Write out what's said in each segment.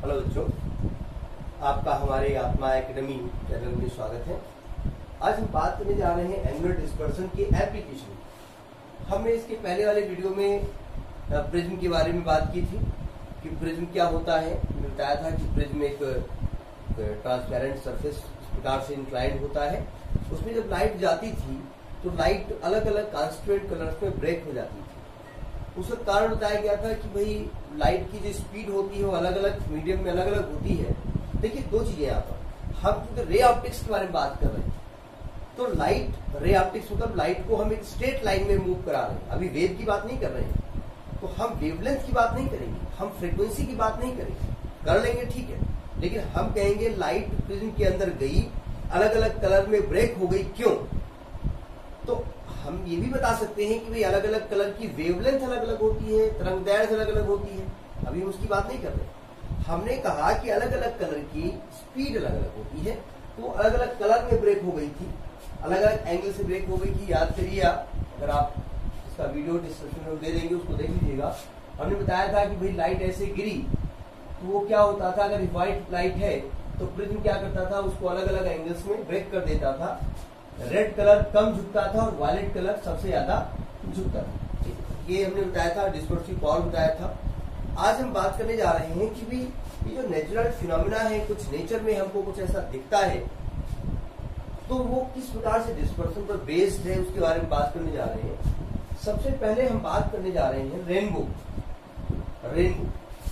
Hello बच्चों, आपका हमारे आत्मा एकेडमी चैनल में स्वागत है। आज हम बात करने जा रहे हैं एंगुलर डिस्पर्सन की एप्लीकेशन। हमने इसके पहले वाले वीडियो में प्रिज्म के बारे में बात की थी कि प्रिज्म क्या होता है। मैंने बताया था कि प्रिज्म एक ट्रांसपेरेंट सरफेस इस प्रकार से इंक्लाइंड होता है। उसमें जब लाइट जाती थी तो लाइट अलग अलग कॉन्स्टिट्यूएंट कलर्स में ब्रेक हो जाती थी। उसका कारण बताया गया था कि भाई लाइट की जो स्पीड होती है वो अलग अलग मीडियम में अलग अलग होती है। देखिए दो चीजें यहाँ पर, हम क्योंकि रे ऑप्टिक्स के बारे में बात कर रहे हैं तो लाइट रे ऑप्टिक्स मतलब लाइट को हम एक स्ट्रेट लाइन में मूव करा रहे हैं। अभी वेव की बात नहीं कर रहे हैं, तो हम वेवलेंथ की बात नहीं करेंगे, हम फ्रीक्वेंसी की बात नहीं करेंगे, कर लेंगे ठीक है, लेकिन हम कहेंगे लाइट प्रिज्म के अंदर गई, अलग अलग कलर में ब्रेक हो गई, क्यों? तो हम ये भी बता सकते हैं कि भाई अलग अलग कलर की वेवलेंथ अलग अलग होती है, तरंगदैर्घ्य अलग अलग होती है। अभी हम उसकी बात नहीं कर रहे। हमने कहा कि अलग अलग कलर की स्पीड अलग अलग होती है, तो अलग अलग कलर में ब्रेक हो गई थी, अलग अलग एंगल से ब्रेक हो गई थी। याद करिए आप, अगर आप इसका वीडियो डिस्क्रिप्शन में दे देंगे उसको देख लीजिएगा। हमने बताया था कि भाई लाइट ऐसे गिरी तो वो क्या होता था, अगर व्हाइट लाइट है तो प्रिज्म क्या करता था, उसको अलग अलग एंगल्स में ब्रेक कर देता था। रेड कलर कम झुकता था और वायलेट कलर सबसे ज्यादा झुकता था। ये हमने बताया था, डिस्पर्सिव पावर बताया था। आज हम बात करने जा रहे हैं कि भी ये जो नेचुरल फिनोमिना है, कुछ नेचर में हमको कुछ ऐसा दिखता है तो वो किस प्रकार से डिस्पर्सन पर बेस्ड है, उसके बारे में बात करने जा रहे हैं। सबसे पहले हम बात करने जा रहे हैं रेनबो। रेनबो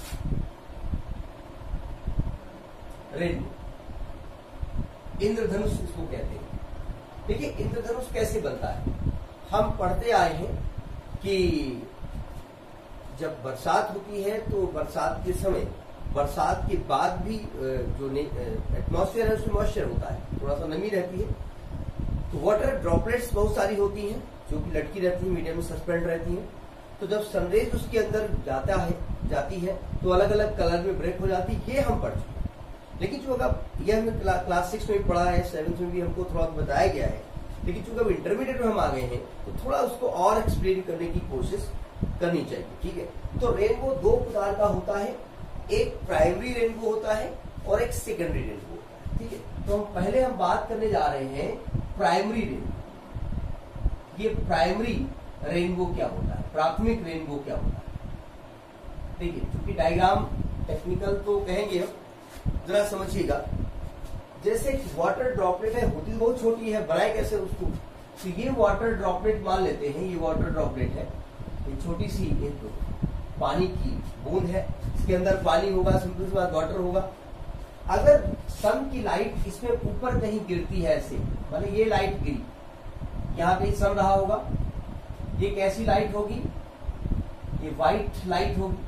रेनबो इंद्रधनुष इसको कहते हैं। देखिए इंद्रधनुष कैसे बनता है, हम पढ़ते आए हैं कि जब बरसात होती है तो बरसात के समय, बरसात के बाद भी जो एटमॉस्फेयर है उसमें मॉइस्चर होता है, थोड़ा सा नमी रहती है, तो वाटर ड्रॉपलेट्स बहुत सारी होती हैं जो कि लटकी रहती है, मीडियम में सस्पेंड रहती हैं। तो जब सनरेज उसके अंदर जाती है तो अलग अलग कलर में ब्रेक हो जाती है। ये हम पढ़ चुके हैं, लेकिन जो अगर यह हमने क्लास 6 में पढ़ा है, 7th में भी हमको थोड़ा बताया गया है, लेकिन चूंकि अब इंटरमीडिएट में हम आ गए हैं तो थोड़ा उसको और एक्सप्लेन करने की कोशिश करनी चाहिए। ठीक है, तो रेनबो दो प्रकार का होता है, एक प्राइमरी रेनबो होता है और एक सेकेंडरी रेनबो होता है। ठीक है, तो पहले हम बात करने जा रहे हैं प्राइमरी रेनबो। ये प्राइमरी रेनबो क्या होता है, प्राथमिक रेनबो क्या होता है। देखिए चूंकि डायग्राम टेक्निकल तो कहेंगे हम, जरा समझिएगा। जैसे वाटर ड्रॉपलेट है, होती बहुत छोटी है, बनाए कैसे उसको, तो ये वाटर ड्रॉपलेट मान लेते हैं, ये वाटर ड्रॉपलेट है, ये छोटी सी एक पानी की बूंद है, इसके अंदर पानी होगा, सिंपल सी बात वाटर होगा। अगर सन की लाइट इसमें ऊपर कहीं गिरती है ऐसे, माने ये लाइट गिरी, यहाँ कहीं सन रहा होगा, ये कैसी लाइट होगी, ये व्हाइट लाइट होगी।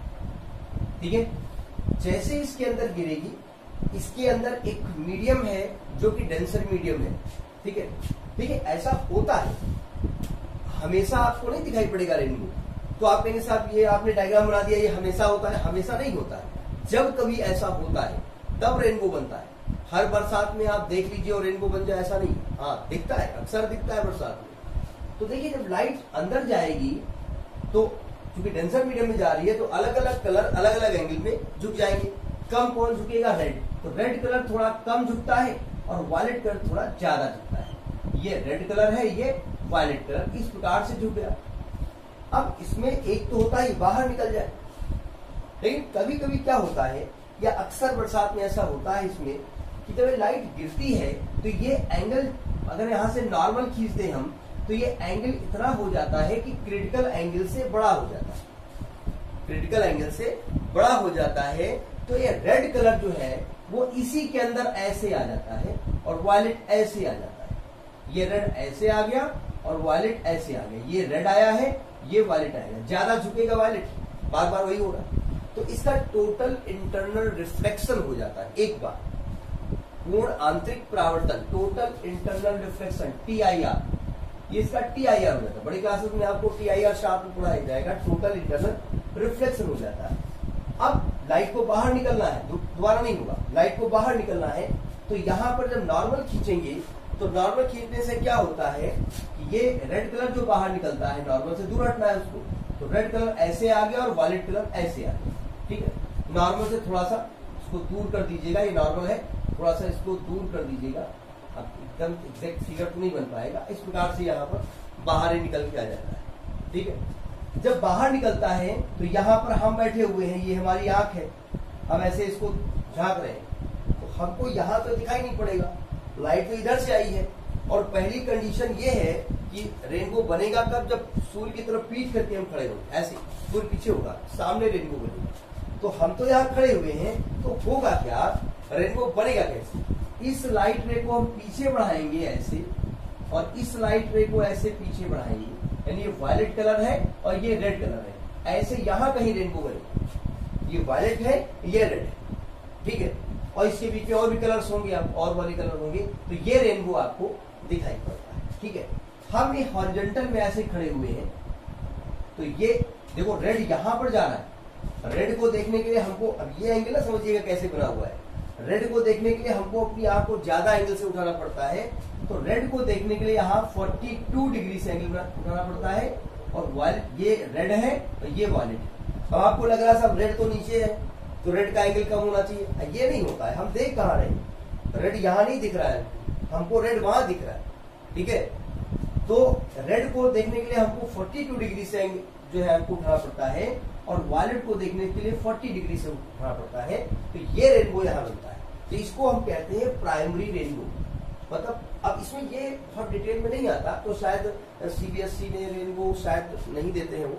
ठीक है, जैसे इसके अंदर गिरेगी, इसके अंदर एक मीडियम है जो कि डेंसर मीडियम है। ठीक है, देखिए ऐसा होता है, हमेशा आपको नहीं दिखाई पड़ेगा रेनबो। तो आप कहेंगे साहब ये आपने डायग्राम बना दिया, ये हमेशा होता है, हमेशा नहीं होता है। जब कभी ऐसा होता है तब रेनबो बनता है। हर बरसात में आप देख लीजिए और रेनबो बन जाए ऐसा नहीं, हाँ दिखता है, अक्सर दिखता है बरसात में। तो देखिए जब लाइट अंदर जाएगी तो क्योंकि डेंसर मीडियम में जा रही है तो अलग अलग कलर अलग अलग एंगल में झुक जाएंगे। कम कौन झुकेगा, रेड, तो रेड कलर थोड़ा कम झुकता है और वायलेट कलर थोड़ा ज्यादा झुकता है। ये रेड कलर है, ये वायलेट कलर, इस प्रकार से झुक गया। अब इसमें एक तो होता है बाहर निकल जाए, लेकिन कभी कभी क्या होता है, या अक्सर बरसात में ऐसा होता है इसमें कि जब लाइट गिरती है तो ये एंगल, अगर यहां से नॉर्मल खींचते हम तो ये एंगल इतना हो जाता है कि क्रिटिकल एंगल से बड़ा हो जाता है, क्रिटिकल एंगल से बड़ा हो जाता है। तो ये रेड कलर जो है वो इसी के अंदर ऐसे आ जाता है और वायलेट ऐसे आ जाता है। ये रेड ऐसे आ गया और वायलेट ऐसे आ गया, ये रेड आया है, ये वायलेट आएगा, ज्यादा झुकेगा वायलेट, बार बार वही होगा। तो इसका टोटल इंटरनल रिफ्लेक्शन हो जाता है एक बार, पूर्ण आंतरिक परावर्तन, टोटल इंटरनल रिफ्लेक्शन, TIR, ये इसका TIR हो जाता है। बड़ी क्लासेस में आपको TIR शार्प में पढ़ाया जाएगा, टोटल इंटरनल रिफ्लेक्शन हो जाता है। अब लाइट को बाहर निकलना है, दोबारा नहीं होगा, लाइट को बाहर निकलना है तो यहाँ पर जब नॉर्मल खींचेंगे तो नॉर्मल खींचने से क्या होता है कि ये रेड कलर जो बाहर निकलता है, नॉर्मल से दूर हटना है उसको, तो रेड कलर ऐसे आ गया और वायलेट कलर ऐसे आ गया। ठीक है, नॉर्मल से थोड़ा सा इसको दूर कर दीजिएगा, ये नॉर्मल है, थोड़ा सा इसको दूर कर दीजिएगा। अब एकदम एग्जैक्ट फिगर तो नहीं बन पाएगा। इस प्रकार से यहाँ पर बाहर ही निकल के आ जाता है। ठीक है, जब बाहर निकलता है तो यहाँ पर हम बैठे हुए हैं, ये हमारी आंख है, हम ऐसे इसको झांक रहे हैं तो हमको यहाँ तो दिखाई नहीं पड़ेगा, लाइट तो इधर से आई है। और पहली कंडीशन ये है कि रेनबो बनेगा कब, जब सूर्य की तरफ पीठ करके हम खड़े होंगे, ऐसे सूर्य पीछे होगा, सामने रेनबो बनेगा। तो हम तो यहाँ खड़े हुए हैं, तो होगा क्या, रेनबो बनेगा कैसे? इस लाइट रे को हम पीछे बढ़ाएंगे ऐसे, और इस लाइट रे को ऐसे पीछे बढ़ाएंगे, यानी ये वायलेट कलर है और ये रेड कलर है, ऐसे यहाँ कहीं रेनबो बनेगा। ये वायलेट है, ये रेड है, ठीक है, और इसके बीच में और भी कलर्स होंगे, आप और वाले कलर होंगे, तो ये रेनबो आपको दिखाई पड़ता है। ठीक है, हम ये हॉरिजॉन्टल में ऐसे खड़े हुए हैं, तो ये देखो रेड यहां पर जा रहा है। रेड को देखने के लिए हमको, अब ये एंगल ना समझिएगा कैसे बना हुआ है, रेड को देखने के लिए हमको अपनी आंख को ज्यादा एंगल से उठाना पड़ता है। तो रेड को देखने के लिए यहाँ 42 डिग्री से एंगल उठाना पड़ता है, और वायलेट, ये रेड है और ये वायलेट है। अब आपको लग रहा है सब रेड तो नीचे है, तो रेड का एंगल कम होना चाहिए, ये नहीं होता है। हम देख कहाँ रहे हैं, रेड यहाँ नहीं दिख रहा है, हमको रेड वहां दिख रहा है। ठीक है, तो रेड को देखने के लिए हमको 42 डिग्री से जो है हमको उठाना पड़ता है, और वायलेट को देखने के लिए 40 डिग्री से उठाना पड़ता है। तो ये रेनबो यहाँ बनता है, तो इसको हम कहते हैं प्राइमरी रेनबो। मतलब अब इसमें ये बहुत डिटेल में नहीं आता, तो शायद सीबीएसई ने रेनबो शायद नहीं देते हैं वो,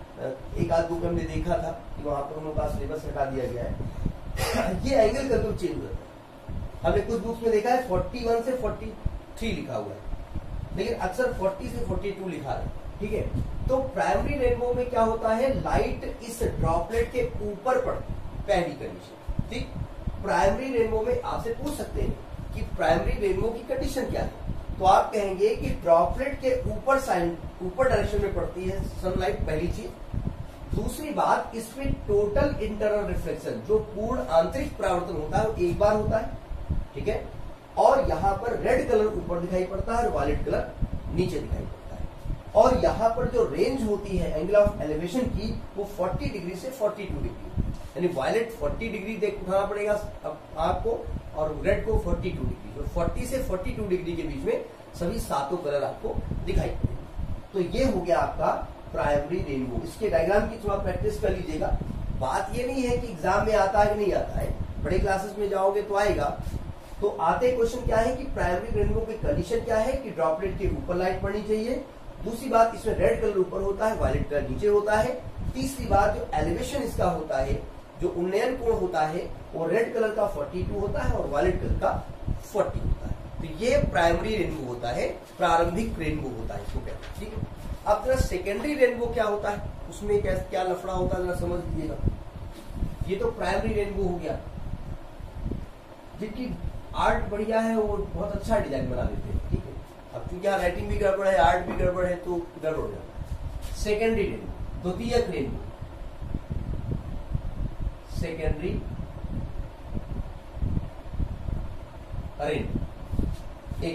एक आध बुक हमने देखा था कि वहां पर उनका सिलेबस हटा दिया गया है। ये एंगल का तो चेंज होता है, हमने कुछ बुक्स में देखा है 41 से 43 लिखा हुआ है, लेकिन अक्सर 40 से 42 लिखा है। ठीक है, तो प्राइमरी रेनबो में क्या होता है, लाइट इस ड्रॉपलेट के ऊपर पड़ती, पहली कंडीशन। ठीक, प्राइमरी रेनबो में आपसे पूछ सकते हैं कि प्राइमरी रेनबो की कंडीशन क्या है, तो आप कहेंगे कि ड्रॉपलेट के ऊपर साइड, ऊपर डायरेक्शन में पड़ती है सनलाइट, पहली चीज। दूसरी बात, इसमें टोटल इंटरनल रिफ्लेक्शन, जो पूर्ण आंतरिक परावर्तन होता है वो एक बार होता है। ठीक है, और यहाँ पर रेड कलर ऊपर दिखाई पड़ता है और वायलेट कलर नीचे दिखाई पड़ता है। और यहाँ पर जो रेंज होती है एंगल ऑफ एलिवेशन की, वो 40 डिग्री से 42 डिग्री, यानी वायलेट 40 डिग्री देख उठाना पड़ेगा आपको, और रेड को 42 डिग्री, तो 40 से 42 डिग्री के बीच में सभी सातों कलर आपको दिखाई पड़ेंगे। तो ये हो गया आपका प्राइमरी रेनबो। इसके डायग्राम की थोड़ा प्रैक्टिस कर लीजिएगा। बात ये नहीं है कि एग्जाम में आता है कि नहीं आता है, बड़े क्लासेस में जाओगे तो आएगा। तो आते क्वेश्चन क्या है कि प्राइमरी रेनबो की कंडीशन क्या है कि ड्रॉपलेट के ऊपर लाइट पड़नी चाहिए। दूसरी बात, इसमें रेड कलर ऊपर होता है, वायलेट कलर नीचे होता है। तीसरी बात, जो एलिवेशन इसका होता है, जो उन्नयन कोण होता है, वो रेड कलर का 42 होता है और वायलेट कलर का 40 होता है। तो ये प्राइमरी रेनबो होता है, प्रारंभिक रेनबो होता है इसको कहते हैं। ठीक है, अब जरा सेकेंडरी रेनबो क्या होता है, उसमें क्या लफड़ा होता है जरा समझ लीजिएगा। ये तो प्राइमरी रेनबो हो गया, जिनकी आर्ट बढ़िया है वो बहुत अच्छा डिजाइन बना देते हैं। ठीक है, अब क्योंकि यहाँ राइटिंग भी गड़बड़ है, आर्ट भी गड़बड़ है, तो गड़बड़ हो जाता है। सेकेंडरी रेनबो, द्वितीयक रेनबो, सेकेंडरी रेनबो। एक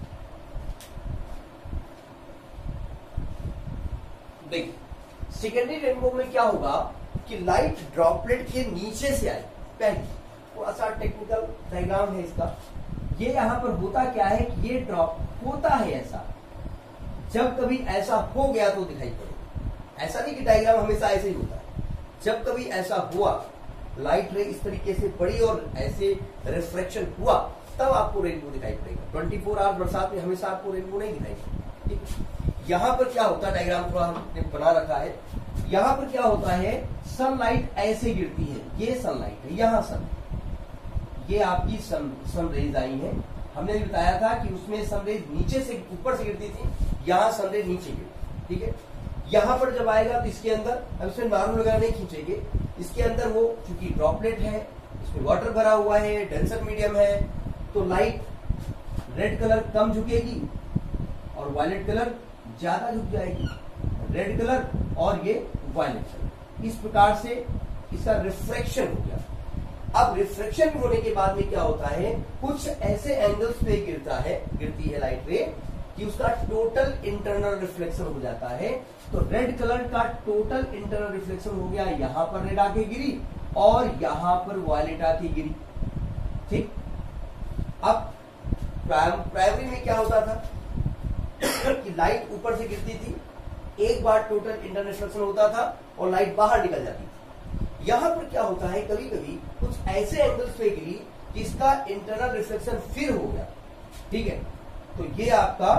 देखिए, सेकेंडरी रेनबो में क्या होगा कि लाइट ड्रॉपलेट के नीचे से आई, पहली थोड़ा सा टेक्निकल डायग्राम है इसका। ये यहां पर होता क्या है कि ये ड्रॉप होता है ऐसा, जब कभी ऐसा हो गया तो दिखाई पड़ेगा। ऐसा नहीं कि डायग्राम हमेशा ऐसे ही होता है, जब कभी ऐसा हुआ, लाइट रे इस तरीके से पड़ी और ऐसे रिफ्लेक्शन हुआ, तब आपको रेनबो दिखाई पड़ेगा। 24 आवर बरसात में हमेशा आपको रेनबो नहीं दिखाई पड़ेगा। यहाँ पर क्या होता है, डायग्राम थोड़ा हमने बना रखा है। यहाँ पर क्या होता है, सनलाइट ऐसे गिरती है, ये सनलाइट है, यहाँ सन, ये आपकी सन रेज आई है। हमने भी बताया था कि उसमें सन रेज नीचे से ऊपर से गिरती थी, यहाँ सन रेज नीचे गिरती। ठीक है, यहाँ पर जब आएगा तो इसके अंदर, अब इसमें नॉर्मल वगैरह नहीं खींचेंगे, इसके अंदर वो चूंकि ड्रॉपलेट है, इसमें वाटर भरा हुआ है, डेंसर मीडियम है, तो लाइट रेड कलर कम झुकेगी और वायलेट कलर ज्यादा झुक जाएगी। रेड कलर और ये वायलेट कलर, इस प्रकार से इसका रिफ्रैक्शन हो गया। अब रिफ्रैक्शन होने के बाद में क्या होता है, कुछ ऐसे एंगल्स पे गिरती है लाइट रे कि उसका टोटल इंटरनल रिफ्लेक्शन हो जाता है। तो रेड कलर का टोटल इंटरनल रिफ्लेक्शन हो गया, यहां पर रेड आके गिरी और यहां पर वायलेट आके गिरी। ठीक, अब प्राइमरी में क्या होता था कि लाइट ऊपर से गिरती थी, एक बार टोटल इंटरनल रिफ्लेक्शन होता था और लाइट बाहर निकल जाती थी। यहां पर क्या होता है, कभी कभी कुछ ऐसे एंगल्स पे गिरी कि इसका इंटरनल रिफ्लेक्शन फिर हो गया। ठीक है, तो ये आपका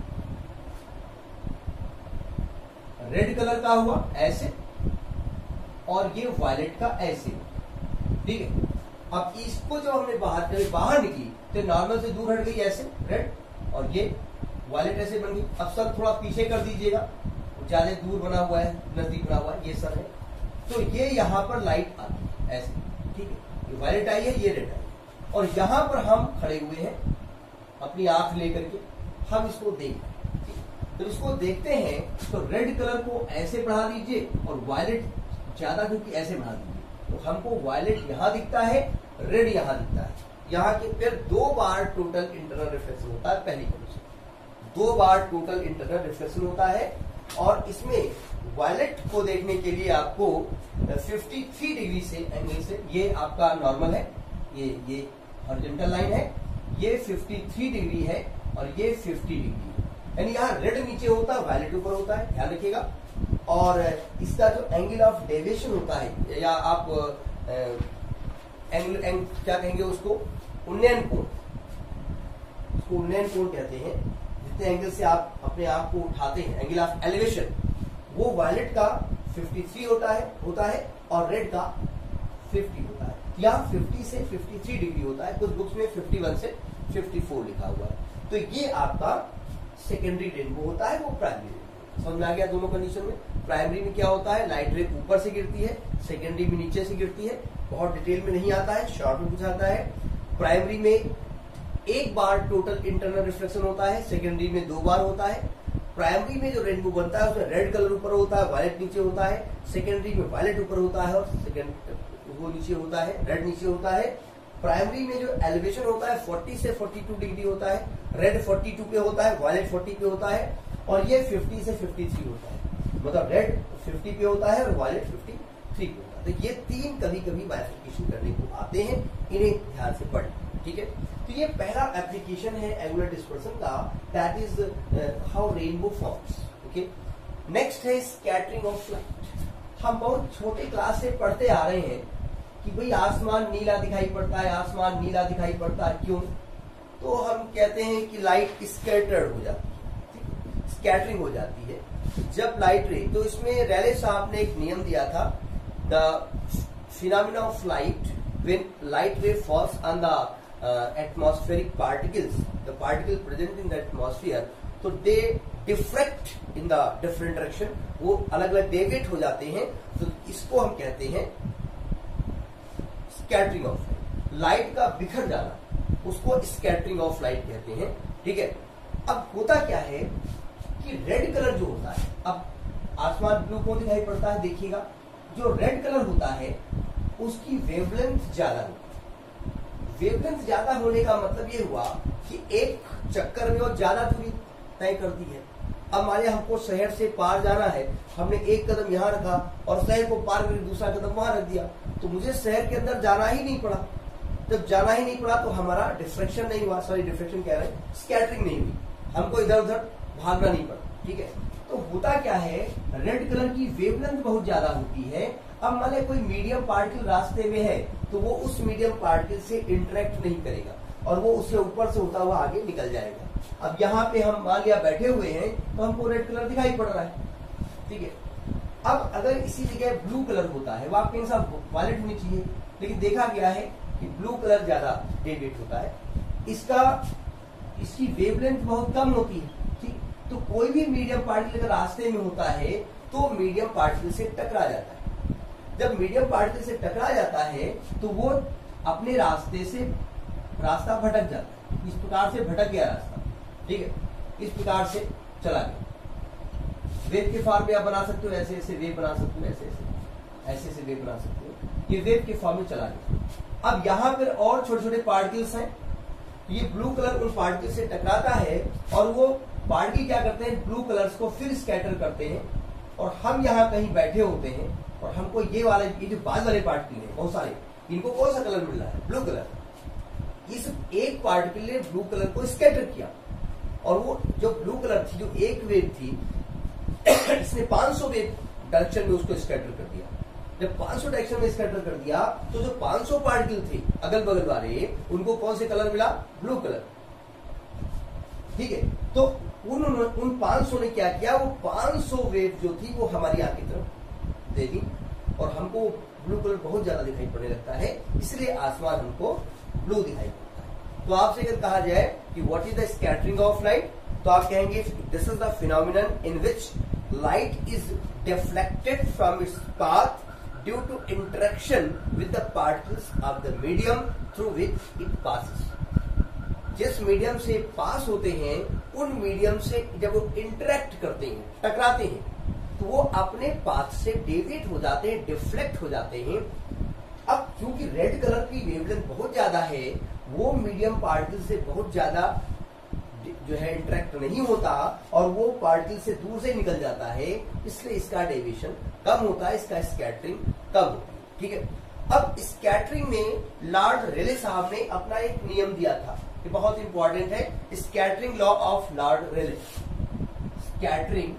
रेड कलर का हुआ ऐसे, और ये वायलेट का ऐसे। ठीक है, अब इसको जब हमने बाहर निकली तो नॉर्मल से दूर हट गई ऐसे रेड, और ये वायलेट ऐसे बन गई। अब सर थोड़ा पीछे कर दीजिएगा, ज्यादा दूर बना हुआ है, नजदीक बना हुआ है, ये सर है, तो ये यहां पर लाइट आती है ऐसे। ठीक है, ये वायलेट आई है, ये रेड आई है, और यहां पर हम खड़े हुए हैं अपनी आंख लेकर के, हम इसको देख रहे हैं। तो इसको देखते हैं तो रेड कलर को ऐसे बढ़ा दीजिए और वायलेट ज्यादा क्योंकि ऐसे बढ़ा दीजिए, तो हमको वायलेट यहां दिखता है, रेड यहां दिखता है। यहाँ के फिर 2 बार टोटल इंटरनल रिफ्लेक्शन होता है, पहली कंडीशन 2 बार टोटल इंटरनल रिफ्लेक्शन होता है। और इसमें वायलेट को देखने के लिए आपको 53 डिग्री से एंगल से, ये आपका नॉर्मल है, ये हॉरिजॉन्टल लाइन है, ये 53 डिग्री है और ये 50 डिग्री है, यानी यहाँ रेड नीचे होता है, वायलेट ऊपर होता है, ध्यान रखिएगा। और इसका जो एंगल ऑफ डेविएशन होता है, या आप एंगल क्या कहेंगे उसको, उन्नयन कोण, उसको उन्नयन कोण कहते हैं। जितने एंगल से आप अपने आप को उठाते हैं, एंगल ऑफ एलिवेशन, वो वायलेट का 53 होता है और रेड का 50 होता है। यहाँ 50 से 53 डिग्री होता है, कुछ बुक्स में 51 से 54 लिखा हुआ है। तो ये आपका सेकेंडरी रेनबो होता है, वो प्राइमरी रेनबो। समझ में आ गया दोनों कंडीशन में? प्राइमरी में क्या होता है, लाइट रे ऊपर से गिरती है, सेकेंडरी में नीचे से गिरती है। बहुत डिटेल में नहीं आता है, शॉर्ट में पूछाता है। प्राइमरी में 1 बार टोटल इंटरनल रिफ्लेक्शन होता है, सेकेंडरी में 2 बार होता है। प्राइमरी में जो रेनबो बनता है उसमें रेड कलर ऊपर होता है, वायलेट नीचे होता है। सेकेंडरी में वायलेट ऊपर होता है और वो नीचे होता है, रेड नीचे होता है। प्राइमरी में जो एलिवेशन होता है 40 से 42 डिग्री होता है, रेड 42 पे होता है, वायलेट 40 पे होता है, और ये 50 से 53 होता है। मतलब रेड 50 पे होता है और वायलेट 53 पे होता है। तो ये 3 कभी कभी बाइफर्केशन करने को आते हैं, इन्हें ध्यान से पढ़ें। ठीक है, तो ये पहला एप्लीकेशन है एंगुलर डिस्पर्सन का, that is how rainbow forms. Okay, next है स्कैटरिंग ऑफ लाइट। हम बहुत छोटे क्लास से पढ़ते आ रहे हैं कि भाई आसमान नीला दिखाई पड़ता है, आसमान नीला दिखाई पड़ता है, क्यों? तो हम कहते हैं कि लाइट स्कैटर्ड हो जाती है, स्कैटरिंग हो जाती है जब लाइट रे। तो इसमें रैले साहब ने एक नियम दिया था, the phenomena of light when light ray falls on the atmospheric particles, the particle present in the atmosphere, so they diffract in the different direction, वो अलग अलग डेविएट हो जाते हैं। तो इसको हम कहते हैं स्कैटरिंग ऑफ लाइट, लाइट का बिखर जाना, उसको स्कैटरिंग ऑफ लाइट कहते हैं। ठीक है, अब होता क्या है कि रेड कलर जो होता है, अब आसमान ब्लू क्यों दिखाई पड़ता है, देखिएगा, जो रेड कलर होता है उसकी वेवलेंथ ज्यादा होती है। वेवलेंथ ज्यादा होने का मतलब ये हुआ कि एक चक्कर में वो ज्यादा दूरी तय करती है। अब मान लिया हमको शहर से पार जाना है, हमने एक कदम यहाँ रखा और शहर को पार करके दूसरा कदम वहां रख दिया, तो मुझे शहर के अंदर जाना ही नहीं पड़ा। जब जाना ही नहीं पड़ा तो हमारा डिफ्रेक्शन नहीं हुआ, सॉरी डिफ्रेक्शन कह रहे हैं, स्कैटरिंग नहीं हुई, हमको इधर उधर भागना नहीं पड़ा। ठीक है, तो होता क्या है, रेड कलर की वेवलेंथ बहुत ज्यादा होती है। अब मान कोई मीडियम पार्टिकल रास्ते में है तो वो उस मीडियम पार्टिकल से इंटरेक्ट नहीं करेगा और वो उससे ऊपर से होता हुआ आगे निकल जाएगा। अब यहाँ पे हम मान लिया बैठे हुए हैं तो हमको रेड कलर दिखाई पड़ रहा है। ठीक है, अब अगर इसी जगह ब्लू कलर होता है, वो आपके हिसाब वायलेट होनी चाहिए, लेकिन देखा गया है कि ब्लू कलर ज्यादा डेविएट होता है, इसकी वेवलेंथ बहुत कम होती है। ठीक, तो कोई भी मीडियम पार्टिकल अगर रास्ते में होता है तो मीडियम पार्टिकल से टकरा जाता है। जब मीडियम पार्टिकल से टकरा जाता है तो वो अपने रास्ते से रास्ता भटक जाता है, इस प्रकार से भटक गया रास्ता। ठीक है, इस प्रकार से चला गया। वेव के फॉर्म में आप बना सकते हो, ऐसे ऐसे वेव बना सकते हो, ऐसे ऐसे वेव बना सकते हो, ये वेव के फॉर्म में चला गया। अब यहाँ पर और छोटे छोटे पार्टिकल्स हैं, ये ब्लू कलर उन पार्टिकल से टकराता है और वो पार्टिकल क्या करते हैं, ब्लू कलर्स को फिर स्कैटर करते हैं, और हम यहाँ कहीं बैठे होते हैं और हमको ये वाले ये जो बाद वाले पार्टिकल है बहुत सारे, इनको कौन सा कलर मिल रहा है? Blue colour. इस एक पार्टिकल ने ब्लू कलर को स्कैटर किया, और वो जो ब्लू कलर थी, जो एक वेव थी, इसने 500 वेव डायरेक्शन में उसको स्कैटर कर दिया। जब 500 डायरेक्शन में स्कैटर कर दिया तो जो 500 पार्टिकल थे अगल बगल वाले, उनको कौन से कलर मिला? Blue colour. ठीक है, तो उन 500 ने क्या किया, वो 500 वेव जो थी वो हमारी आंख की तरफ दे दी, और हमको ब्लू कलर बहुत ज्यादा दिखाई पड़ने लगता है, इसलिए आसमान हमको ब्लू दिखाई पड़ता है। तो आपसे अगर कहा जाए कि what is the scattering of light, तो आप कहेंगे this is the phenomenon in which light is deflected from its path due to interaction with the particles of the medium through which it passes. जिस medium से pass होते हैं, उन medium से जब वो इंटरेक्ट करते हैं, टकराते हैं, तो वो अपने पाथ से डेविएट हो जाते हैं, डिफ्लेक्ट हो जाते हैं। अब क्योंकि रेड कलर की वेवलेंथ बहुत ज्यादा है, वो मीडियम पार्टिकल से बहुत ज्यादा जो है इंटरेक्ट नहीं होता, और वो पार्टिकल से दूर से निकल जाता है, इसलिए इसका डेविएशन कम होता है, इसका स्कैटरिंग कम होती है। ठीक है, अब स्कैटरिंग में लॉर्ड रेले साहब ने अपना एक नियम दिया था, ये बहुत इंपॉर्टेंट है, scattering law of lord Rayleigh. Scattering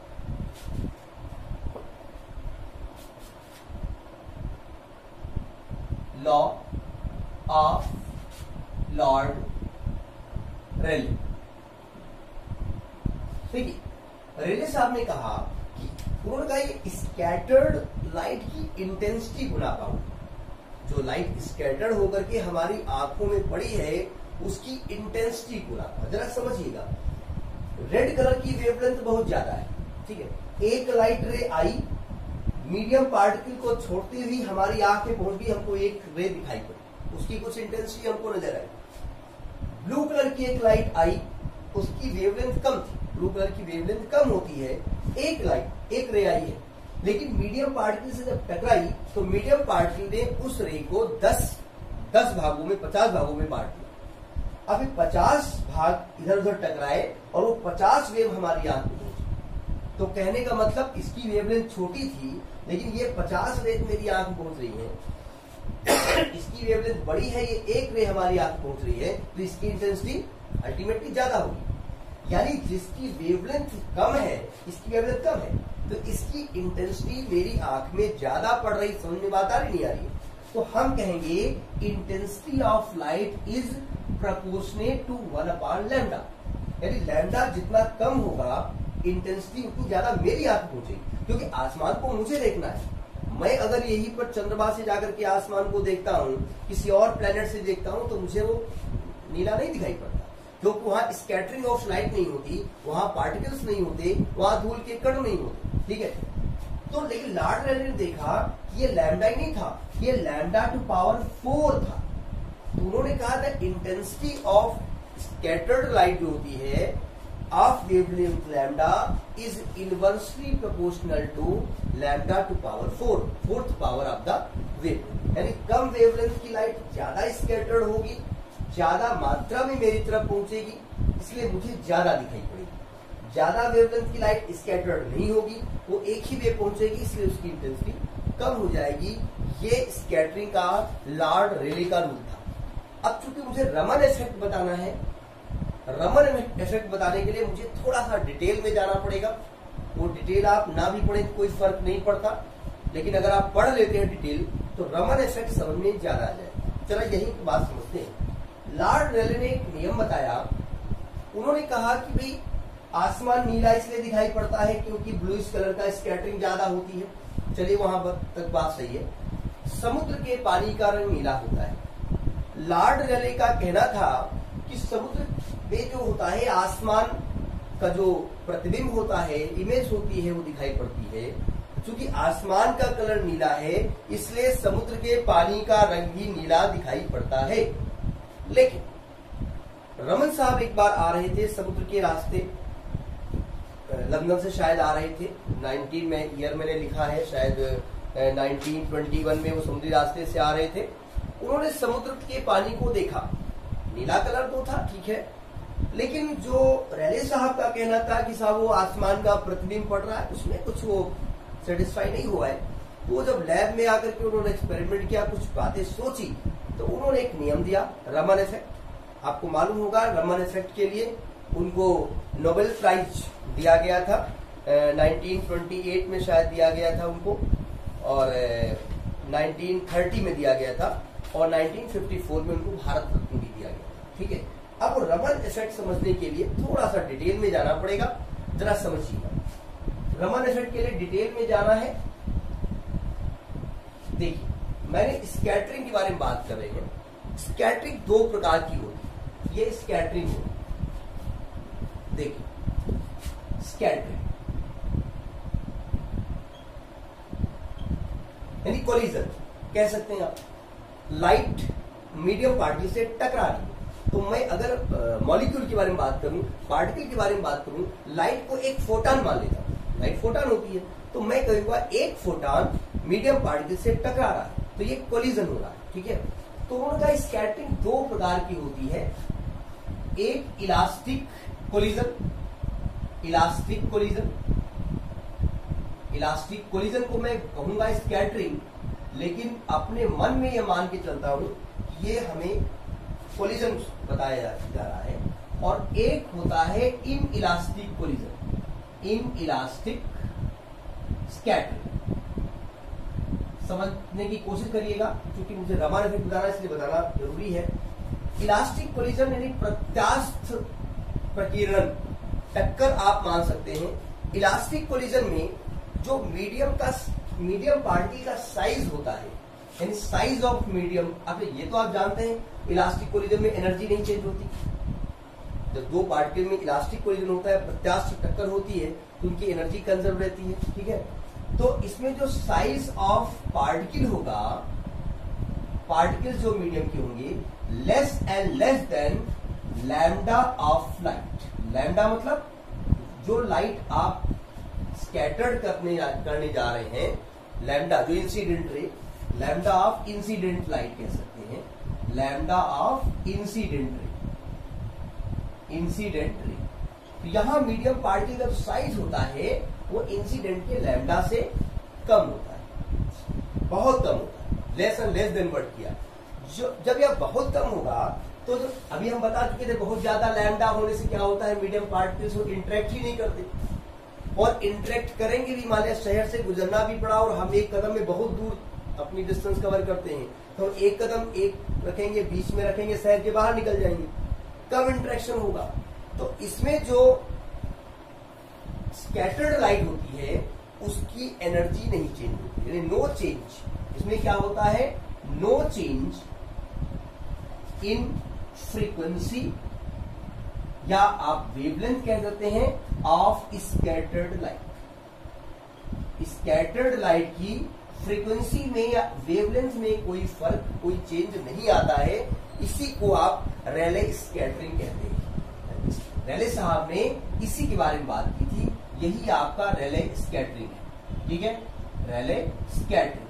law of lord Rayleigh. देखिए, रेले साहब ने कहा कि उन्होंने कहा ये स्कैटर्ड लाइट की इंटेंसिटी गुना पाऊं, जो लाइट स्कैटर्ड होकर के हमारी आंखों में पड़ी है उसकी इंटेंसिटी गुना पाऊं। जरा समझिएगा, रेड कलर की वेवलेंथ बहुत ज्यादा है, ठीक है, एक लाइट रे आई, मीडियम पार्टिकल को छोड़ती हुई हमारी आंख में पहुंच गई, हमको एक रे दिखाई पड़ी, उसकी कुछ इंटेंसिटी हमको नजर आई। ब्लू कलर की एक लाइट आई, उसकी वेवलेंथ कम थी, ब्लू कलर की वेवलेंथ कम होती है, एक लाइट एक रे आई है, लेकिन मीडियम पार्टिकल से जब टकराई तो मीडियम पार्टिकल ने उस रे को 10 भागों में 50 भागों में बांट दिया। अभी 50 भाग इधर उधर टकराए और वो 50 वेव हमारी आंख में पहुंची। तो कहने का मतलब इसकी वेवलेंथ छोटी थी, लेकिन ये 50 रे मेरी आंख में पहुंच रही है, इसकी वेवलेंथ बड़ी है, ये एक रे हमारी आंख पहुंच रही है, तो इसकी इंटेंसिटी अल्टीमेटली ज्यादा होगी। यानी जिसकी वेवलेंथ कम है, इसकी वेवलेंथ कम है, तो इसकी इंटेंसिटी मेरी आंख में ज्यादा पड़ रही। समझ में बात आ रही नहीं आ रही है? तो हम कहेंगे intensity of light is proportionate to 1/λ। यानी लैम्डा जितना कम होगा, इंटेंसिटी उतनी ज्यादा मेरी आंख पहुंचेगी, क्योंकि आसमान को मुझे देखना है। मैं अगर यहीं पर चंद्रमा से जाकर के आसमान को देखता हूँ, किसी और प्लेनेट से देखता हूँ, तो मुझे वो नीला नहीं दिखाई पड़ता, क्योंकि वहां स्कैटरिंग ऑफ लाइट नहीं होती, वहां पार्टिकल्स नहीं होते, वहां धूल के कण नहीं होते। ठीक है, तो लेकिन लॉर्ड रेले ने देखा कि ये लैम्डा ही नहीं था, ये लैम्डा टू पावर 4 था। तो उन्होंने कहा था इंटेंसिटी ऑफ स्कैटर्ड लाइट जो होती है of wavelength lambda is inversely proportional to lambda to power 4, fourth power of the wave. यानी कम वेवलेंथ की लाइट ज्यादा स्कैटर्ड होगी, ज्यादा मात्रा में मेरी तरफ पहुंचेगी, इसलिए मुझे ज्यादा दिखाई पड़ेगी। ज्यादा वेवलेंथ की लाइट स्कैटर्ड नहीं होगी, वो एक ही वेव पहुंचेगी, इसलिए उसकी इंटेंसिटी कम हो जाएगी। ये स्कैटरिंग का लॉर्ड रेले का रूल था। अब चूंकि मुझे रमन इफेक्ट बताना है, रमन इफेक्ट बताने के लिए मुझे थोड़ा सा डिटेल में जाना पड़ेगा। वो डिटेल आप ना भी पढ़े कोई फर्क नहीं पड़ता, लेकिन अगर आप पढ़ लेते हैं डिटेल तो रमन इफेक्ट समझ में ज्यादा आ जाए। चला यही बात समझते हैं। लॉर्ड रेले ने एक नियम बताया, उन्होंने कहा कि भाई आसमान नीला इसलिए दिखाई पड़ता है क्योंकि ब्लूइश कलर का स्कैटरिंग ज्यादा होती है। चलिए वहां तक बात सही है। समुद्र के पानी का रंग नीला होता है। लॉर्ड रेले का कहना था कि समुद्र में जो होता है, आसमान का जो प्रतिबिंब होता है, इमेज होती है, वो दिखाई पड़ती है। क्योंकि आसमान का कलर नीला है, इसलिए समुद्र के पानी का रंग भी नीला दिखाई पड़ता है। लेकिन रमन साहब एक बार आ रहे थे समुद्र के रास्ते, लंदन से शायद आ रहे थे, 19 में ईयर मैंने लिखा है, शायद 1921 में वो समुद्री रास्ते से आ रहे थे। उन्होंने समुद्र के पानी को देखा, नीला कलर तो था, ठीक है, लेकिन जो रेले साहब का कहना था कि साहब वो आसमान का प्रतिबिंब पड़ रहा है, उसमें कुछ वो सेटिस्फाई नहीं हुआ है। तो जब लैब में आकर के उन्होंने एक्सपेरिमेंट किया, कुछ बातें सोची, तो उन्होंने एक नियम दिया, रमन इफेक्ट। आपको मालूम होगा रमन इफेक्ट के लिए उनको नोबेल प्राइज दिया गया था, 1928 में शायद दिया गया था उनको, और 1930 में दिया गया था, और 1954 में उनको भारत रत्न भी दिया गया था। ठीक है, अब रमन इफेक्ट समझने के लिए थोड़ा सा डिटेल में जाना पड़ेगा, जरा समझिएगा। रमन इफेक्ट के लिए डिटेल में जाना है। देखिए, मैंने स्कैटरिंग के बारे में बात कर रहे हैं। स्कैटरिंग दो प्रकार की होती है, ये स्कैटरिंग होती। देखिए, स्कैटरिंग यानी कोलिजन कह सकते हैं आप। लाइट मीडियम पार्टिकल से टकरा रही है, तो मैं अगर मॉलिक्यूल के बारे में बात करूं, पार्टिकल के बारे में बात करूं, लाइट को एक फोटॉन मान लेता हूं, लाइट फोटॉन होती है, तो मैं कहूंगा एक फोटॉन मीडियम पार्टिकल से टकरा रहा है, तो ये कोलिजन हो रहा है। ठीक है, तो उनका स्कैटरिंग दो प्रकार की होती है। एक elastic collision, elastic collision, elastic collision को मैं कहूंगा स्कैटरिंग, लेकिन अपने मन में ये मान के चलता हूं ये हमें कोलिजन बताया जा रहा है। और एक होता है inelastic collision, inelastic scattering. समझने की कोशिश करिएगा, क्योंकि मुझे रमन इफेक्ट बताना इसलिए बताना जरूरी है। इलास्टिक कोलिजन यानी प्रत्यास्थ प्रकीर्णन, टक्कर आप मान सकते हैं। इलास्टिक कोलिजन में जो मीडियम पार्टिकल का साइज होता है, यानी साइज ऑफ मीडियम, अब ये तो आप जानते हैं इलास्टिक कोलिजन में एनर्जी नहीं चेंज होती। जब दो पार्टिकल में इलास्टिक कोलिजन होता है, प्रत्यास्थ टक्कर होती है, तो उनकी एनर्जी कंजर्व रहती है। ठीक है, तो इसमें जो साइज ऑफ पार्टिकल होगा, पार्टिकल जो मीडियम के होंगे, less and less than lambda of light. Lambda मतलब जो लाइट आप स्कैटर्ड करने जा रहे हैं, लैम्डा जो incident ray, lambda of incident light कह सकते हैं, lambda of incident ray, incident ray. तो यहां मीडियम पार्टिकल का जो साइज होता है वो इंसिडेंट के लैम्डा से कम होता है, बहुत कम होता है, less and less than word किया। जब यह बहुत कम होगा, तो अभी हम बता चुके थे बहुत ज्यादा लैम्डा होने से क्या होता है, मीडियम पार्टिकल्स वो इंटरेक्ट ही नहीं करते, और इंटरेक्ट करेंगे भी, मान लिया शहर से गुजरना भी पड़ा और हम एक कदम में बहुत दूर अपनी डिस्टेंस कवर करते हैं, तो एक कदम एक रखेंगे, बीच में रखेंगे, शहर के बाहर निकल जाएंगे, कम इंटरेक्शन होगा। तो इसमें जो स्कैटर्ड लाइट होती है उसकी एनर्जी नहीं चेंज होती, यानी नो चेंज। इसमें क्या होता है, नो चेंज इन फ्रीक्वेंसी, या आप वेवलेंथ कह सकते हैं, of scattered light. Scattered light की फ्रीक्वेंसी में या वेवलेंथ में कोई फर्क, कोई चेंज नहीं आता है। इसी को आप रेले स्कैटरिंग कहते हैं। रेले साहब ने इसी के बारे में बात की थी, यही आपका रेले स्कैटरिंग है। ठीक है, रेले स्कैटरिंग।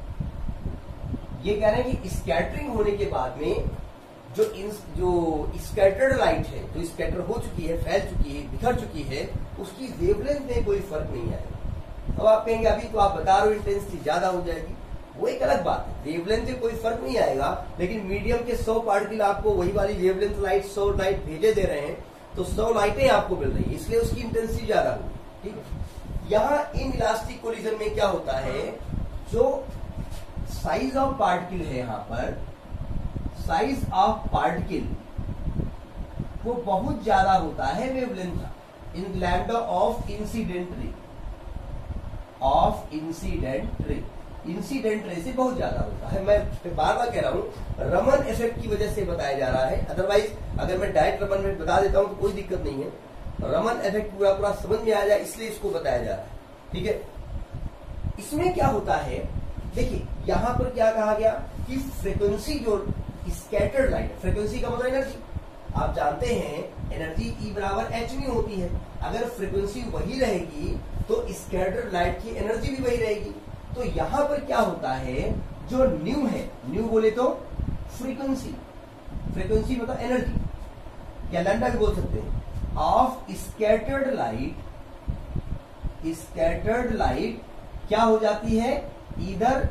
ये कह रहे हैं कि स्कैटरिंग होने के बाद में जो स्कैटर्ड लाइट है, जो स्कैटर हो चुकी है, फैल चुकी है, बिखर चुकी है, उसकी वेवलेंथ में कोई फर्क नहीं आएगा। अब आप कहेंगे अभी तो आप बता रहे हो इंटेंसिटी ज्यादा हो जाएगी, वो एक अलग बात है, वेवलेंथ में कोई फर्क नहीं आएगा। लेकिन मीडियम के 100 पार्टिकल आपको वही वाली वेवलेंथ लाइट 100 लाइट भेजे दे रहे हैं, तो 100 लाइटें आपको मिल रही है, इसलिए उसकी इंटेंसिटी ज्यादा होगी। ठीक है, यहाँ इन इलास्टिक कोलिजन में क्या होता है, जो साइज ऑफ पार्टिकल है, यहाँ पर साइज ऑफ पार्टिकल वो बहुत ज्यादा होता है वेवलेंथ का, in lambda of incident ray, of incident ray, incident ray से बहुत ज्यादा होता है। मैं बार बार कह रहा हूं रमन इफेक्ट की वजह से बताया जा रहा है, अदरवाइज अगर मैं डायरेक्ट रमन इफेक्ट बता देता हूं तो कोई दिक्कत नहीं है। रमन इफेक्ट पूरा पूरा समझ में आ जाए इसलिए इसको बताया जा रहा है। ठीक है, इसमें क्या होता है, देखिए यहां पर क्या कहा गया कि फ्रीक्वेंसी जो स्कैटर्ड लाइट, फ्रीक्वेंसी का मतलब एनर्जी, आप जानते हैं एनर्जी E बराबर hν होती है। अगर फ्रीक्वेंसी वही रहेगी तो स्कैटर्ड लाइट की एनर्जी भी वही रहेगी। तो यहां पर क्या होता है, जो न्यू है, न्यू बोले तो फ्रीक्वेंसी, फ्रीक्वेंसी मतलब एनर्जी या लैम्डा भी बोल सकते हैं, of scattered light, scattered light क्या हो जाती है, इधर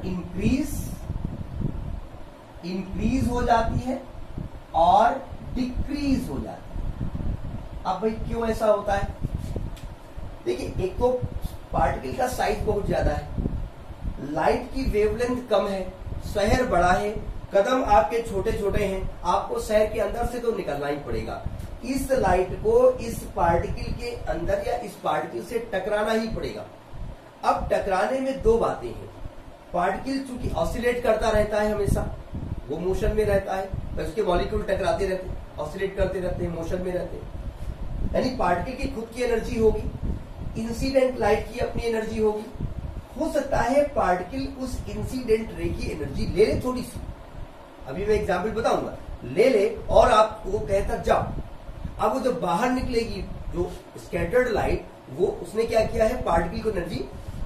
इंक्रीज हो जाती है और डिक्रीज हो जाती है। अब भाई क्यों ऐसा होता है? देखिए, एक तो पार्टिकल का साइज बहुत ज्यादा है, लाइट की वेवलेंथ कम है, शहर बड़ा है, कदम आपके छोटे छोटे हैं, आपको शहर के अंदर से तो निकलना ही पड़ेगा। इस लाइट को इस पार्टिकल के अंदर या इस पार्टिकल से टकराना ही पड़ेगा। अब टकराने में दो बातें हैं। पार्टिकल चूंकि ऑसिलेट करता रहता है, हमेशा वो मोशन में रहता है, उसके मॉलिक्यूल टकराते रहते हैं, ऑसिलेट करते रहते हैं, मोशन में रहते हैं, यानी पार्टिकल की खुद की एनर्जी होगी, इंसिडेंट लाइट की अपनी एनर्जी होगी। हो सकता है पार्टिकल उस इंसिडेंट रे की एनर्जी ले ले थोड़ी सी, अभी मैं एग्जाम्पल बताऊंगा, ले ले और आपको कहता जाओ। अब वो जब बाहर निकलेगी जो स्कैटर्ड लाइट, वो उसने क्या किया है, पार्टिकल को एनर्जी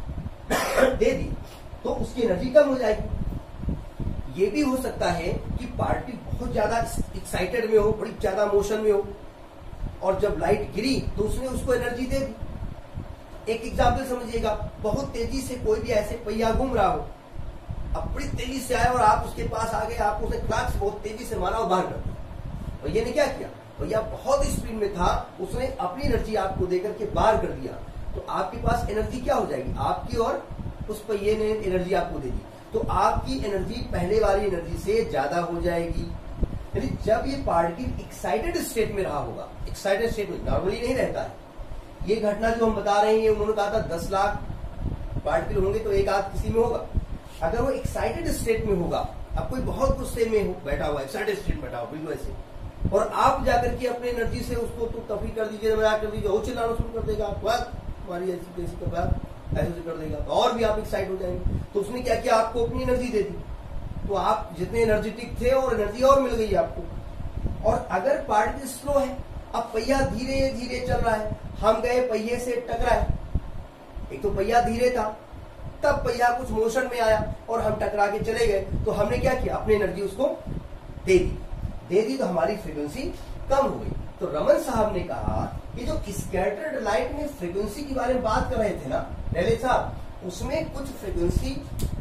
दे दी, तो उसकी एनर्जी कम हो जाएगी। ये भी हो सकता है कि पार्टिकल बहुत ज्यादा एक्साइटेड में हो, बड़ी ज्यादा मोशन में हो, और जब लाइट गिरी तो उसने उसको एनर्जी दे दी। एक एग्जाम्पल समझिएगा, बहुत तेजी से कोई भी ऐसे पहिया घूम रहा हो, अब बड़ी तेजी से आया और आप उसके पास आ गए, आपको उसने क्लच बहुत तेजी से मारा और बाहर कर दिया। भैया ने क्या किया, भैया बहुत स्पीड में था, उसने अपनी एनर्जी आपको देकर के बाहर कर दिया, तो आपके पास एनर्जी क्या हो जाएगी, आपकी और उस पहिए ने एनर्जी आपको दे दी, तो आपकी एनर्जी पहले वाली एनर्जी से ज्यादा हो जाएगी। यानी जब ये पार्टिकल एक्साइटेड स्टेट में रहा होगा, एक्साइटेड स्टेट में नॉर्मली नहीं रहता है, ये घटना जो हम बता रहे हैं, उन्होंने कहा था 10 लाख पार्टिकल होंगे तो एक आध किसी में होगा। अगर वो एक्साइटेड स्टेट में होगा, अब कोई बहुत गुस्से में हो बैठा हुआ, एक्साइटेड स्टेट में बैठा हुआ बिल्कुल ऐसे, और आप जाकर के अपनी एनर्जी से उसको तो तफरी कर दीजिए, मजाक कर दीजिए, वो चिल्लाना शुरू कर देगा, तुम्हारी ऐसी कैसी कर ऐसे कर देगा, तो और भी आप एक्साइट हो जाएंगे। तो उसने क्या किया, आपको अपनी एनर्जी दे दी, तो आप जितने एनर्जेटिक थे और एनर्जी और मिल गई आपको। और अगर पार्टिकल स्लो है, अब पहिया धीरे धीरे चल रहा है, हम गए पहिए से टकराए, एक तो पहिया धीरे था, तब पहिया कुछ मोशन में आया और हम टकरा के चले गए, तो हमने क्या किया, अपनी एनर्जी उसको दे दी तो हमारी फ्रीक्वेंसी कम हो गई। तो रमन साहब ने कहा कि जो स्कैटर्ड लाइट में फ्रीक्वेंसी के बारे में बात कर रहे थे ना रेले साहब, उसमें कुछ फ्रीक्वेंसी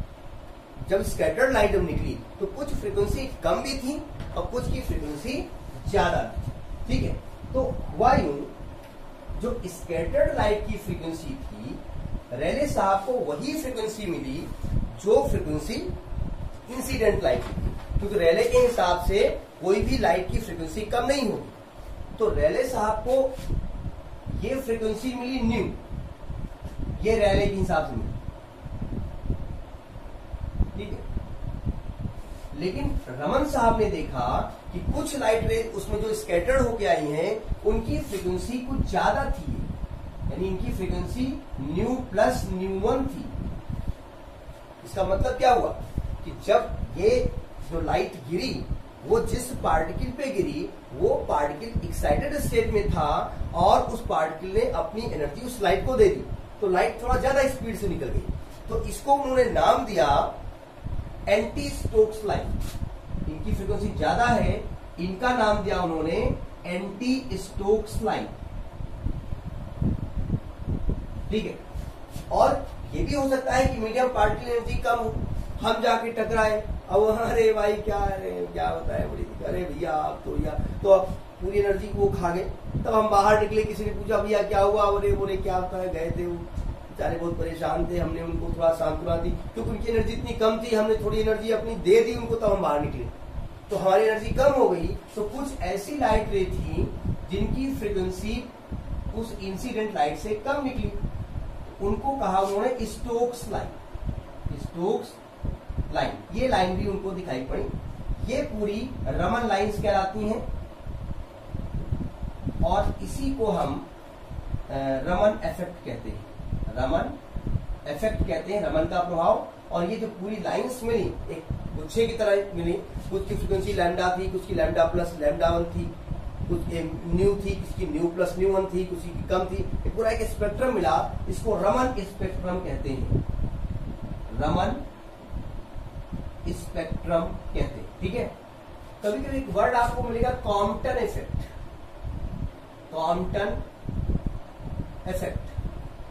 जब स्कैटर्ड लाइट जब निकली तो कुछ फ्रीक्वेंसी कम भी थी और कुछ की फ्रीक्वेंसी ज्यादा थी। ठीक है, तो हुआ यूं, जो स्कैटर्ड लाइट की फ्रीक्वेंसी थी, रेले साहब को वही फ्रीक्वेंसी मिली जो फ्रीक्वेंसी इंसिडेंट लाइट की थी, क्योंकि रेले के हिसाब से कोई भी लाइट की फ्रीक्वेंसी कम नहीं होगी। तो रेले साहब को ये फ्रीक्वेंसी मिली न्यू, ये रेले के हिसाब से मिली, ठीक है। लेकिन रमन साहब ने देखा कि कुछ लाइट रेज उसमें जो स्कैटर्ड होके आई हैं, उनकी फ्रीक्वेंसी कुछ ज्यादा थी, यानी इनकी फ्रीक्वेंसी न्यू प्लस न्यू 1 थी। इसका मतलब क्या हुआ कि जब ये जो लाइट गिरी, वो जिस पार्टिकल पे गिरी, वो पार्टिकल एक्साइटेड स्टेट में था और उस पार्टिकल ने अपनी एनर्जी उस लाइट को दे दी, तो लाइट थोड़ा ज्यादा स्पीड से निकल गई। तो इसको उन्होंने नाम दिया एंटी स्टोक्स लाइट। इनकी फ्रीक्वेंसी ज्यादा है, इनका नाम दिया उन्होंने एंटी स्टोक्स लाइट। ठीक है, और ये भी हो सकता है कि मीडियम पार्टिकल एनर्जी कम हो, हम जाके टकराए, अब अरे भाई क्या बताए, बड़ी अरे भैया आप तो अब पूरी एनर्जी को खा गए। तब हम बाहर निकले, किसी ने पूछा भैया क्या हुआ, बोले क्या होता है, गए थे वो बेचारे बहुत परेशान थे, हमने उनको थोड़ा सांत्वना दी, क्योंकि उनकी एनर्जी इतनी कम थी, हमने थोड़ी एनर्जी अपनी दे दी उनको, तब हम बाहर निकले, तो हमारी एनर्जी कम हो गई। तो कुछ ऐसी लाइट रे थी जिनकी फ्रीक्वेंसी उस इंसिडेंट लाइट से कम निकली, उनको कहा उन्होंने स्टोक्स लाइन। स्टोक्स लाइन, ये लाइन भी उनको दिखाई पड़ी, ये पूरी रमन लाइंस कहलाती हैं, और इसी को हम रमन इफेक्ट कहते हैं। रमन इफेक्ट कहते हैं, रमन का प्रभाव। और ये जो पूरी लाइंस मिली, एक गुच्छे की तरह मिली, कुछ की फ्रीक्वेंसी लैम्डा थी, कुछ की लैम्डा प्लस लैम्डा 1 थी, कुछ न्यू थी, किसकी न्यू प्लस न्यू 1 थी, किसी की कम थी, एक पूरा एक स्पेक्ट्रम मिला, इसको रमन स्पेक्ट्रम कहते हैं। रमन स्पेक्ट्रम कहते हैं। ठीक है, कभी कभी एक वर्ड आपको मिलेगा कॉम्पटन इफेक्ट। कॉम्पटन इफेक्ट,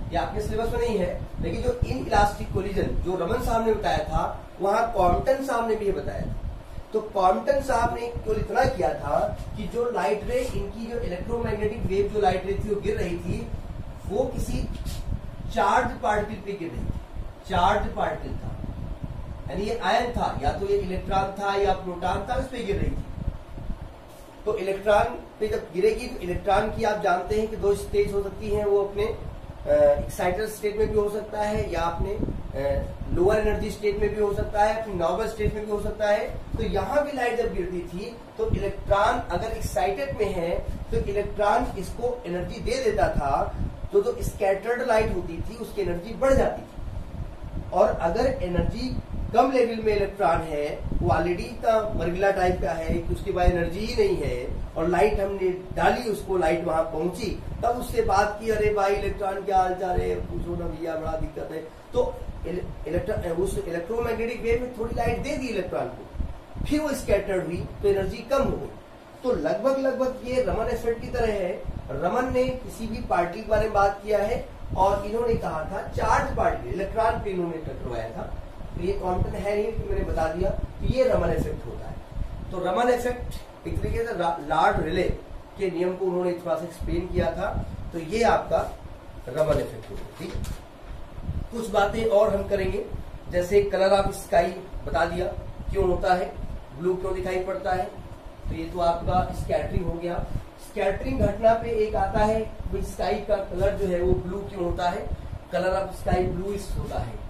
ये आपके सिलेबस में नहीं है, लेकिन जो इन इलास्टिक कोलिजन जो रमन साहब ने बताया था, वहां कॉम्पटन साहब ने भी बताया था। तो कॉम्पटन साहब ने केवल इतना किया था कि जो लाइट रे, इनकी जो इलेक्ट्रोमैग्नेटिक वेव जो लाइट रे थी वो गिर रही थी, वो किसी चार्ज पार्टिकल पे गिर रही थी। चार्ज पार्टिकल था, यानी ये आयन था, या तो ये इलेक्ट्रॉन था या प्रोटॉन था, उस पे गिर रही थी। तो इलेक्ट्रॉन पे जब गिरेगी तो इलेक्ट्रॉन की आप जानते हैं कि दो स्टेज हो सकती हैं, वो अपने एक्साइटेड स्टेट में भी हो सकता है, या अपने लोअर एनर्जी स्टेट में भी हो सकता है, अपनी नॉर्मल स्टेट में भी हो सकता है। तो यहां भी लाइट जब गिरती थी तो इलेक्ट्रॉन अगर एक्साइटेड में है तो इलेक्ट्रॉन इसको एनर्जी दे देता था, तो जो स्कैटर्ड लाइट होती थी उसकी एनर्जी बढ़ जाती थी। और अगर एनर्जी कम लेवल में इलेक्ट्रॉन है, वो ऑलरेडी इतना मरगिला टाइप का है कि उसके पास एनर्जी ही नहीं है, और लाइट हमने डाली उसको, लाइट वहां पहुंची, तब उससे बात की, अरे भाई इलेक्ट्रॉन क्या हाल चाल है, पूछो ना भैया, बड़ा दिक्कत है। तो उस इलेक्ट्रोमैग्नेटिक वेव में थोड़ी लाइट दे दी इलेक्ट्रॉन को, फिर वो स्कैटर्ड हुई तो एनर्जी कम हो गई। तो लगभग ये रमन इफेक्ट की तरह है। रमन ने किसी भी पार्टिकल के बारे में बात किया है, और इन्होंने कहा था चार्ज पार्टिकल, इलेक्ट्रॉन पे इन्होंने टकराया था। तो ये कॉम्पटन है नहीं कि मैंने बता दिया, तो ये रमन इफेक्ट होता है। तो रमन इफेक्ट एक तरीके से लॉर्ड रेले के नियम को उन्होंने थोड़ा सा एक्सप्लेन किया था। तो ये आपका रमन इफेक्ट होगा। ठीक है, कुछ बातें और हम करेंगे, जैसे कलर ऑफ स्काई बता दिया, क्यों होता है, ब्लू क्यों दिखाई पड़ता है। तो ये तो आपका स्कैटरिंग हो गया। स्कैटरिंग घटना पे एक आता है स्काई का कलर जो है वो ब्लू क्यों होता है, कलर ऑफ स्काई ब्लूइश होता है।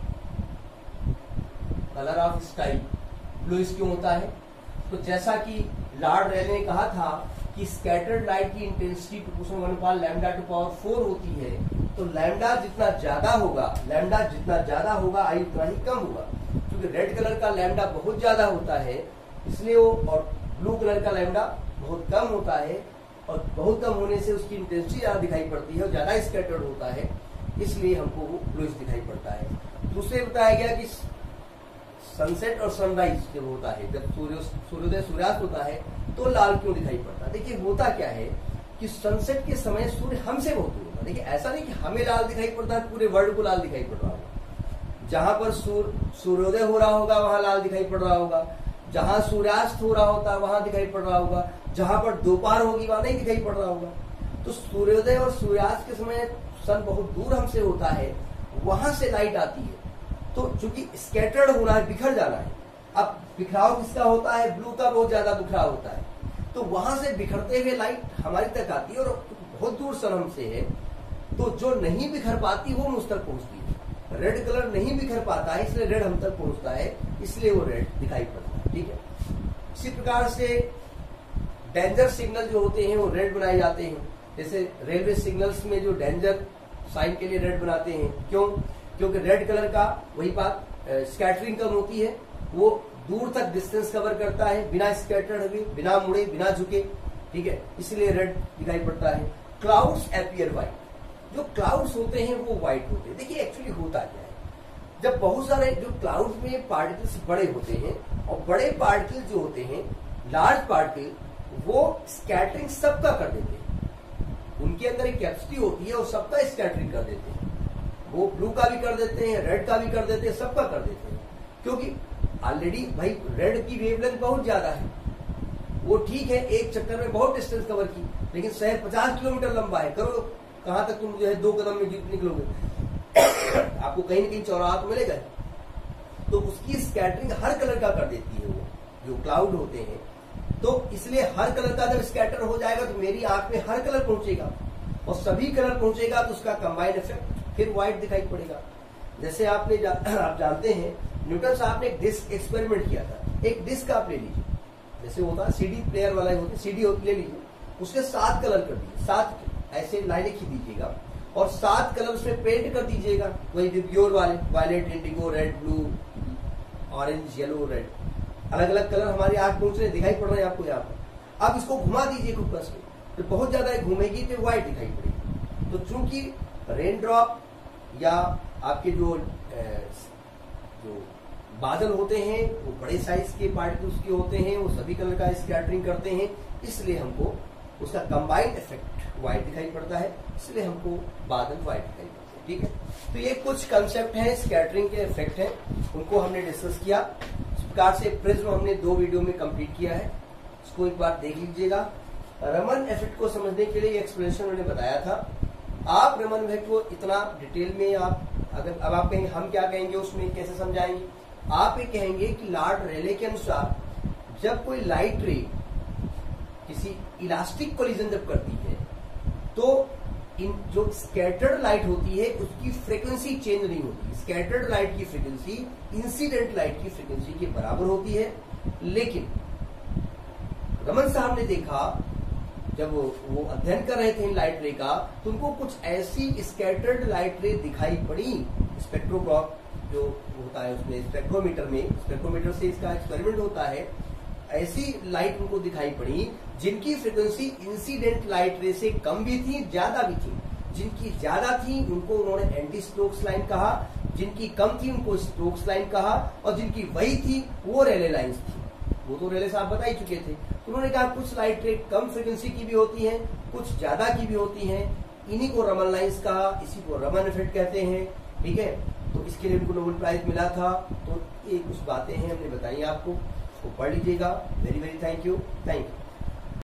कलर ऑफ स्काई ब्लूइश क्यों होता है, तो जैसा कि लॉर्ड रेले ने कहा था कि स्कैटर्ड लाइट की इंटेंसिटी प्रोपोर्शनल 1/λ⁴ होती है। तो लैम्डा जितना ज्यादा होगा आई उतना ही कम होगा, क्योंकि रेड कलर का लैम्डा बहुत ज्यादा होता है इसलिए वो, और ब्लू कलर का लैम्डा बहुत कम होता है, और बहुत कम होने से उसकी इंटेंसिटी ज्यादा दिखाई पड़ती है और ज्यादा स्कैटर्ड होता है, इसलिए हमको वो ब्लूइश दिखाई पड़ता है। दूसरे बताया गया कि सनसेट और सनराइज जब होता है, जब सूर्योदय सूर्यास्त होता है, तो लाल क्यों दिखाई पड़ता है। देखिए होता क्या है कि सनसेट के समय सूर्य हमसे बहुत दूर होता है। देखिए ऐसा नहीं कि हमें लाल दिखाई पड़ता है, पूरे वर्ल्ड को लाल दिखाई पड़ रहा होगा। जहां पर सूर्योदय हो रहा होगा वहां लाल दिखाई पड़ रहा होगा, जहां सूर्यास्त हो रहा होता है वहां दिखाई पड़ रहा होगा, जहां पर दोपहर होगी वहां नहीं दिखाई पड़ रहा होगा। तो सूर्योदय और सूर्यास्त के समय सन बहुत दूर हमसे होता है, वहां से लाइट आती है। तो चूंकि स्कैटर्ड होना है, बिखर जाना है, अब बिखराव किसका होता है, ब्लू का बहुत ज्यादा बिखराव होता है, तो वहां से बिखरते हुए लाइट हमारी तक आती है, और बहुत दूर सन हमसे है, तो जो नहीं बिखर पाती वो मुझ तक पहुंचती है। रेड कलर नहीं बिखर पाता है, इसलिए रेड हम तक पहुंचता है, इसलिए वो रेड दिखाई पड़ता है। ठीक है, इसी प्रकार से डेंजर सिग्नल जो होते हैं वो रेड बनाए जाते हैं। जैसे रेलवे सिग्नल्स में जो डेंजर साइन के लिए रेड बनाते हैं, क्यों, क्योंकि रेड कलर का वही बात, स्कैटरिंग कम होती है, वो दूर तक डिस्टेंस कवर करता है बिना स्कैटर्ड हुए, बिना मुड़े, बिना झुके। ठीक है, इसलिए रेड दिखाई पड़ता है। क्लाउड्स अपीयर व्हाइट, जो क्लाउड्स होते हैं वो व्हाइट होते हैं। देखिए एक्चुअली होता क्या है, जब बहुत सारे जो क्लाउड में पार्टिकल्स बड़े होते हैं, और बड़े पार्टिकल जो होते हैं, लार्ज पार्टिकल, वो स्कैटरिंग सबका कर देते हैं। उनके अंदर एक कैपेसिटी होती है और सबका स्कैटरिंग कर देते हैं। वो ब्लू का भी कर देते हैं, रेड का भी कर देते हैं, सबका कर देते हैं, क्योंकि ऑलरेडी भाई रेड की वेवलेंथ बहुत ज्यादा है, वो ठीक है एक चक्कर में बहुत डिस्टेंस कवर की, लेकिन शहर 50 किलोमीटर लंबा है, करो कहां तक तुम जो है 2 कदम में निकलोगे आपको कहीं न कहीं चौराहा तो मिलेगा। तो उसकी स्कैटरिंग हर कलर का कर देती है वो जो क्लाउड होते हैं। तो इसलिए हर कलर का जब स्कैटर हो जाएगा तो मेरी आंख में हर कलर पहुंचेगा, और सभी कलर पहुंचेगा तो उसका कंबाइंड इफेक्ट फिर व्हाइट दिखाई पड़ेगा। जैसे आप जानते हैं न्यूटन साहब ने एक डिस्क एक्सपेरिमेंट किया था। एक डिस्क आप ले लीजिए, जैसे होता है सीडी प्लेयर वाला होता है, सीडी ले लीजिए, उसके 7 कलर कर दिए, 7 ऐसे लाइनें खींच दीजिएगा और 7 कलर उसमें पेंट कर दीजिएगा, वही प्योर वाले, violet, indigo, red, blue, orange, yellow, red, अलग अलग कलर हमारी आंख पहुंच रहे दिखाई पड़ रहे हैं आपको यहाँ पर। आप इसको घुमा दीजिए खूब कस में, तो बहुत ज्यादा घूमेगी तो व्हाइट दिखाई पड़ेगी। तो चूंकि रेन ड्रॉप या आपके जो बादल होते हैं वो बड़े साइज के पार्टिकल्स के होते हैं, वो सभी कलर का स्कैटरिंग करते हैं, इसलिए हमको उसका कंबाइंड इफेक्ट व्हाइट दिखाई पड़ता है, इसलिए हमको बादल व्हाइट दिखाई पड़ते हैं। ठीक है। तो ये कुछ कंसेप्ट हैं, स्कैटरिंग के इफेक्ट हैं, उनको हमने डिस्कस किया। इस प्रकार से प्रिज्म हमने 2 वीडियो में कंप्लीट किया है, इसको एक बार देख लीजिएगा। रमन इफेक्ट को समझने के लिए एक्सप्लेनेशन मैंने बताया था। आप रमन इफेक्ट को इतना डिटेल में आप अगर अब आप कहेंगे हम क्या कहेंगे उसमें कैसे समझाएंगे, आप ये कहेंगे कि लॉर्ड रेले के अनुसार जब कोई लाइट रे किसी इलास्टिक कोलिजन जब करती है तो इन जो स्कैटर्ड लाइट होती है उसकी फ्रीक्वेंसी चेंज नहीं होती। स्कैटर्ड लाइट की फ्रीक्वेंसी इंसिडेंट लाइट की फ्रीक्वेंसी के बराबर होती है। लेकिन रमन साहब ने देखा जब वो अध्ययन कर रहे थे इन लाइट रे का, तो उनको कुछ ऐसी स्कैटर्ड लाइट रे दिखाई पड़ी। स्पेक्ट्रोग्राफ जो होता है उसमें स्पेक्ट्रोमीटर में, स्पेक्ट्रोमीटर से इसका एक्सपेरिमेंट होता है, ऐसी लाइट उनको दिखाई पड़ी जिनकी फ्रीक्वेंसी इंसिडेंट लाइट रे से कम भी थी, ज्यादा भी थी। जिनकी ज्यादा थी उनको उन्होंने एंटी स्टोक्स लाइन कहा, जिनकी कम थी उनको स्टोक्स लाइन कहा, और जिनकी वही थी वो रेले लाइन्स थी। वो तो रेले साहब बता ही चुके थे। तो उन्होंने कहा कुछ लाइट रे कम फ्रीक्वेंसी की भी होती हैं, कुछ ज्यादा की भी होती हैं, इन्हीं को रमन लाइन्स कहा, इसी को रमन इफेक्ट कहते हैं। ठीक है, तो इसके लिए उनको नोबेल प्राइज मिला था। तो ये कुछ बातें हैं हमने बताई आपको, उसको पढ़ लीजिएगा। Very very thank you.